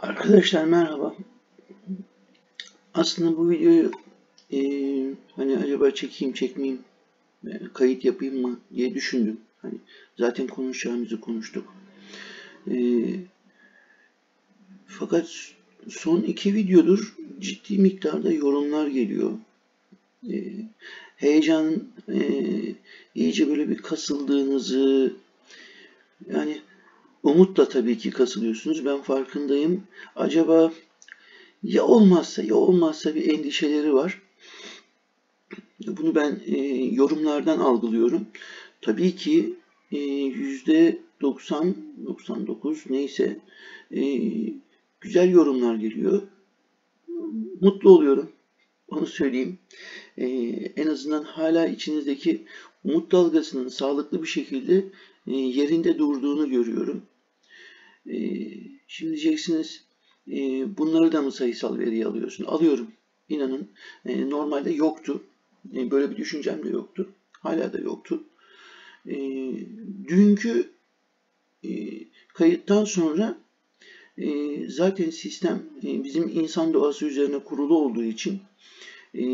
Arkadaşlar merhaba. Aslında bu videoyu hani acaba çekeyim çekmeyeyim, kayıt yapayım mı diye düşündüm. Hani zaten konuşacağımızı konuştuk. E, Fakat son iki videodur ciddi miktarda yorumlar geliyor. E, Heyecanın iyice böyle bir kasıldığınızı, yani umutla tabii ki kasılıyorsunuz. Ben farkındayım. Acaba ya olmazsa ya olmazsa bir endişeleri var. Bunu ben yorumlardan algılıyorum. Tabii ki %90-99 neyse e, güzel yorumlar geliyor. Mutlu oluyorum. Onu söyleyeyim. En azından hala içinizdeki umut dalgasının sağlıklı bir şekilde yerinde durduğunu görüyorum. E, Şimdi diyeceksiniz, bunları da mı sayısal veriye alıyorsun? Alıyorum. İnanın normalde yoktu. Böyle bir düşüncem de yoktu. Hala da yoktu. E, Dünkü kayıttan sonra zaten sistem bizim insan doğası üzerine kurulu olduğu için e,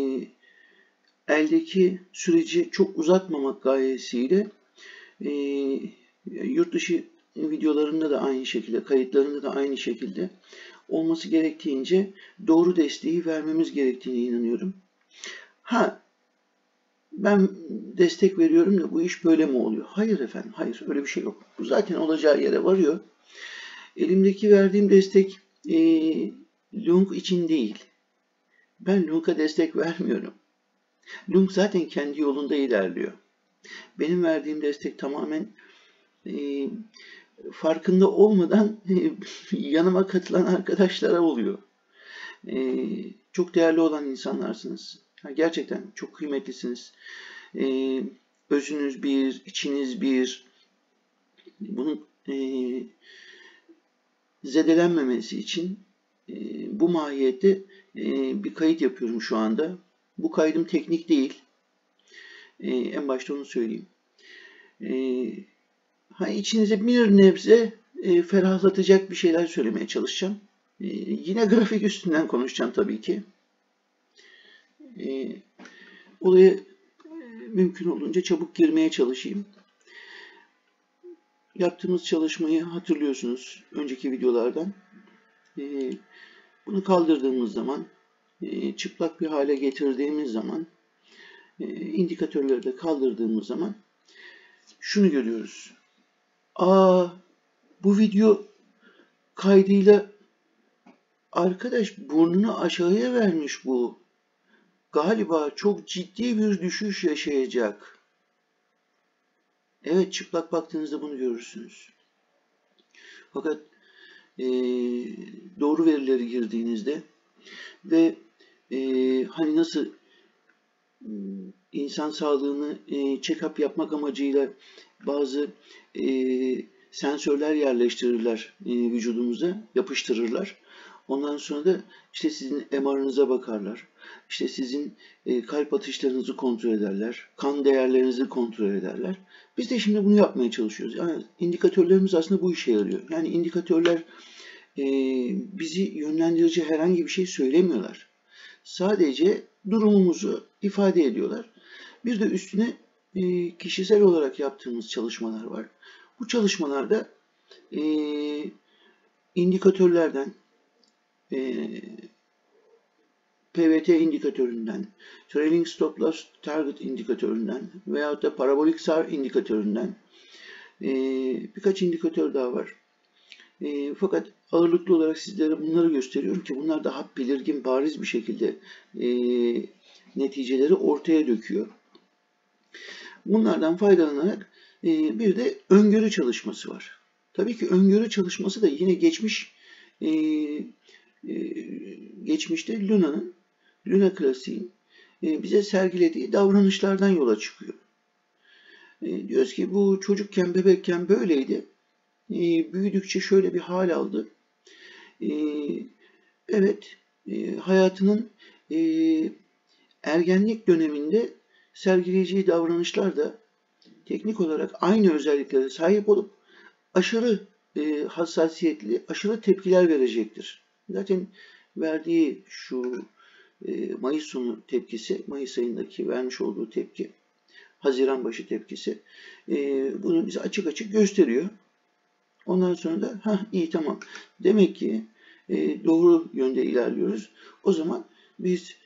eldeki süreci çok uzatmamak gayesiyle e, yurt dışı videolarında da aynı şekilde, kayıtlarında da aynı şekilde olması gerektiğince doğru desteği vermemiz gerektiğine inanıyorum. Ha, ben destek veriyorum da bu iş böyle mi oluyor? Hayır efendim, hayır, öyle bir şey yok. Bu zaten olacağı yere varıyor. Elimdeki verdiğim destek Lung için değil. Ben Lung'a destek vermiyorum. Lung zaten kendi yolunda ilerliyor. Benim verdiğim destek tamamen e, farkında olmadan yanıma katılan arkadaşlara oluyor. Çok değerli olan insanlarsınız. Gerçekten çok kıymetlisiniz. Özünüz bir, içiniz bir. Bunun zedelenmemesi için bu mahiyette bir kayıt yapıyorum şu anda. Bu kaydım teknik değil. En başta onu söyleyeyim. İçinize bir nebze ferahlatacak bir şeyler söylemeye çalışacağım. Yine grafik üstünden konuşacağım tabii ki. Olaya mümkün olduğunca çabuk girmeye çalışayım. Yaptığımız çalışmayı hatırlıyorsunuz önceki videolardan. Bunu kaldırdığımız zaman, çıplak bir hale getirdiğimiz zaman, indikatörleri de kaldırdığımız zaman şunu görüyoruz. Bu video kaydıyla arkadaş burnunu aşağıya vermiş bu. Galiba çok ciddi bir düşüş yaşayacak. Evet, çıplak baktığınızda bunu görürsünüz. Fakat doğru verileri girdiğinizde ve hani nasıl insan sağlığını check-up yapmak amacıyla bazı sensörler yerleştirirler vücudumuza, yapıştırırlar. Ondan sonra da işte sizin MR'ınıza bakarlar. İşte sizin kalp atışlarınızı kontrol ederler. Kan değerlerinizi kontrol ederler. Biz de şimdi bunu yapmaya çalışıyoruz. Yani indikatörlerimiz aslında bu işe yarıyor. Yani indikatörler bizi yönlendirici herhangi bir şey söylemiyorlar. Sadece durumumuzu ifade ediyorlar. Bir de üstüne kişisel olarak yaptığımız çalışmalar var. Bu çalışmalarda indikatörlerden, PVT indikatöründen, Trailing Stop Loss Target indikatöründen veyahut da parabolik SAR indikatöründen birkaç indikatör daha var. Fakat ağırlıklı olarak sizlere bunları gösteriyorum ki bunlar daha belirgin, bariz bir şekilde neticeleri ortaya döküyor. Bunlardan faydalanarak bir de öngörü çalışması var. Tabii ki öngörü çalışması da yine geçmişte Luna klasiğin bize sergilediği davranışlardan yola çıkıyor. Diyoruz ki bu çocukken, bebekken böyleydi. Büyüdükçe şöyle bir hal aldı. Evet, hayatının ergenlik döneminde sergileyeceği davranışlar da teknik olarak aynı özelliklere sahip olup aşırı hassasiyetli, aşırı tepkiler verecektir. Zaten verdiği şu Mayıs sonu tepkisi, Mayıs ayındaki vermiş olduğu tepki, Haziran başı tepkisi bunu bize açık açık gösteriyor. Ondan sonra da iyi tamam. Demek ki doğru yönde ilerliyoruz. O zaman biz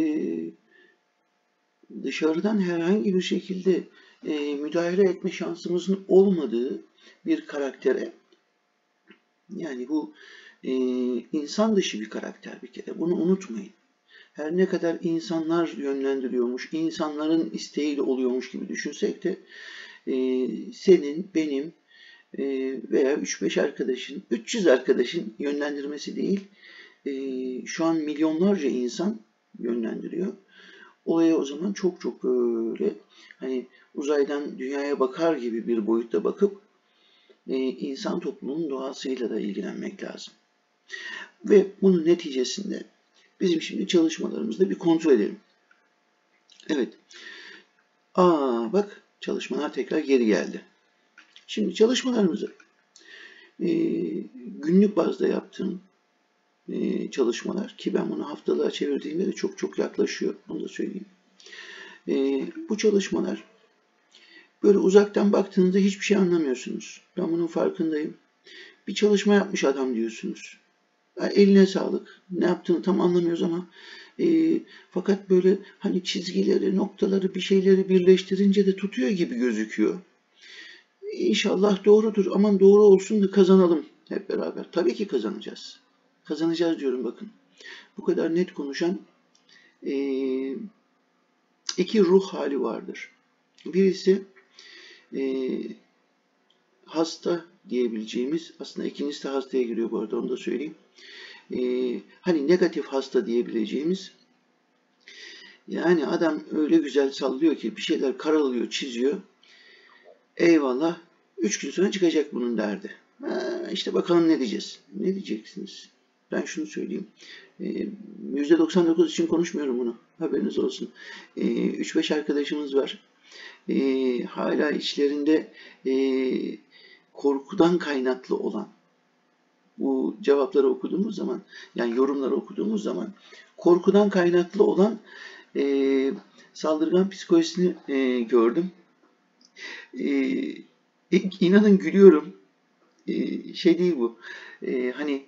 dışarıdan herhangi bir şekilde müdahale etme şansımızın olmadığı bir karaktere, yani bu insan dışı bir karakter bir kere. Bunu unutmayın. Her ne kadar insanlar yönlendiriyormuş, insanların isteğiyle oluyormuş gibi düşünsek de senin, benim veya 3-5 arkadaşın, 300 arkadaşın yönlendirmesi değil, şu an milyonlarca insan yönlendiriyor. Olaya o zaman çok çok böyle hani uzaydan dünyaya bakar gibi bir boyutta bakıp insan toplumunun doğasıyla da ilgilenmek lazım. Ve bunun neticesinde bizim şimdi çalışmalarımızda bir kontrol edelim. Evet. Bak çalışmalar tekrar geri geldi. Şimdi çalışmalarımızı günlük bazda yaptığım çalışmalar, ki ben bunu haftalığa çevirdiğimde de çok çok yaklaşıyor. Onu da söyleyeyim. Bu çalışmalar böyle uzaktan baktığınızda hiçbir şey anlamıyorsunuz. Ben bunun farkındayım. Bir çalışma yapmış adam diyorsunuz. Yani eline sağlık. Ne yaptığını tam anlamıyoruz ama fakat böyle hani çizgileri, noktaları, bir şeyleri birleştirince de tutuyor gibi gözüküyor. İnşallah doğrudur. Aman doğru olsun da kazanalım hep beraber. Tabii ki kazanacağız. Kazanacağız diyorum bakın. Bu kadar net konuşan iki ruh hali vardır. Birisi hasta diyebileceğimiz, aslında ikincisi de hastaya giriyor bu arada, onu da söyleyeyim. Hani negatif hasta diyebileceğimiz, yani adam öyle güzel sallıyor ki bir şeyler karalıyor, çiziyor. Eyvallah, 3 gün sonra çıkacak bunun derdi. İşte bakalım ne diyeceğiz. Ne diyeceksiniz? Ben şunu söyleyeyim. %99 için konuşmuyorum bunu. Haberiniz olsun. 3-5 arkadaşımız var. Hala içlerinde korkudan kaynaklı olan, bu cevapları okuduğumuz zaman, yani yorumları okuduğumuz zaman korkudan kaynaklı olan saldırgan psikolojisini gördüm. İnanın gülüyorum. Şey değil bu. Hani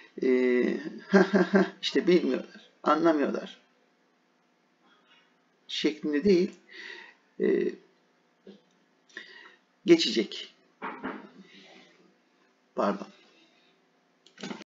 işte bilmiyorlar, anlamıyorlar şeklinde değil. Geçecek. Pardon.